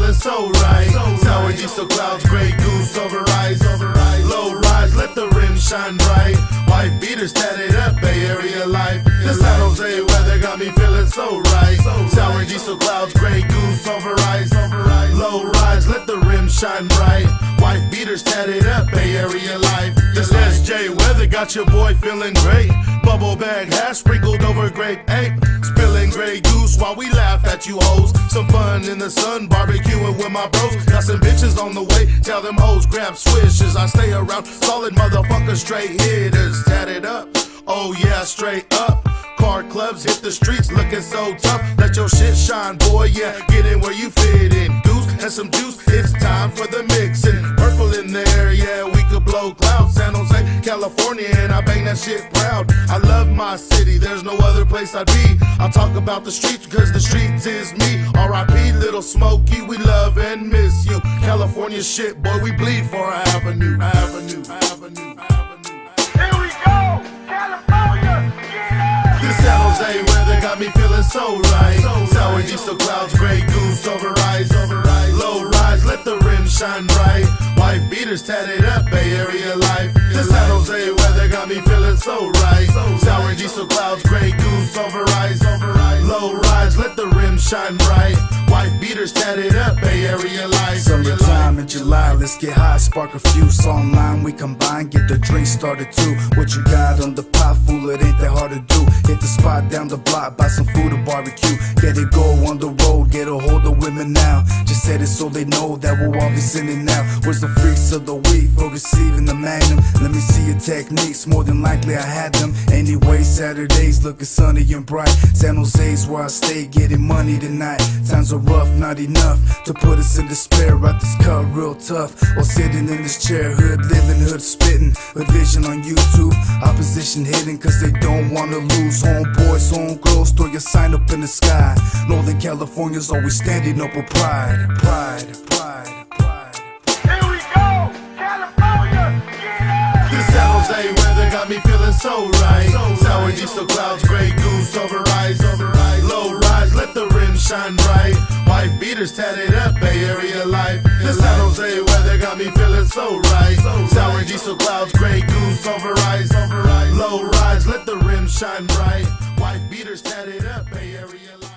feeling so right. Sour diesel clouds, gray goose over eyes. Low rise, let the rims shine bright. White beaters tatted up, Bay Area life. The San Jose weather got me feeling so right. Sour diesel clouds, gray goose over eyes. Low rise, let the rims shine bright. White beaters tatted up, Bay Area life. This SJ weather got your boy feeling great. Bubble bag hash sprinkled over grape ape. Spilling gray goose while we laugh at you hoes. Some fun in the sun, barbecuing with my bros. Got some bitches on the way, tell them hoes grab swishes. I stay around, solid motherfuckers, straight hitters. Tatted up, oh yeah, straight up. Car clubs hit the streets looking so tough. Let your shit shine, boy, yeah, get in where you fit in. Goose and some juice, it's time for the mixing. Purple in the air, yeah, we could blow clouds. San Jose, California, and I bang that shit proud. I love my city, there's no other place I'd be. I'll talk about the streets because the streets is me. R.I.P. Little Smokey, we love and miss you. California shit, boy, we bleed for our avenue. Here we go, California, yeah! This San Jose weather got me feeling so right. Sour diesel clouds, gray goose over eyes. Low rise, let the rims shine bright. White beaters tatted up, Bay Area life. This San Jose weather got me feeling so right. Sour diesel clouds, gray goose over eyes. Low rise, let the rims shine bright. White beaters tatted up, Bay Area life. Summertime in July, let's get high, spark a fuse. Online we combine, get the drink started too. What you got on the pot, fool, it ain't that hard to do. Hit the spot down the block, buy some food or barbecue. Get it go on the road, get a hold of women now. Just said it so they know that we'll all be sending out. Where's the freaks of the week for receiving the magnum? Let me see your techniques, more than likely I had them. Anyway, Saturdays looking sunny and bright. San Jose's where I stay, getting money tonight. Times are rough, not enough to put us in despair. Right this cut real tough, while sitting in this chair. Hood living, hood spitting, hood vision on YouTube. Opposition hidden cause they don't wanna lose. Homeboys, homegirls, throw your sign up in the sky. Northern California's always standing up with pride. Here we go, California, yeah! This San Jose weather got me feeling so right. Sour diesel clouds, gray goose over eyes. Low rise, let the rims shine bright. White beaters tatted up, Bay Area life. This San Jose weather got me feeling so right. Sour diesel clouds, gray goose over eyes. Low rise, let the rims shine bright. White beaters tatted up, Bay Area life.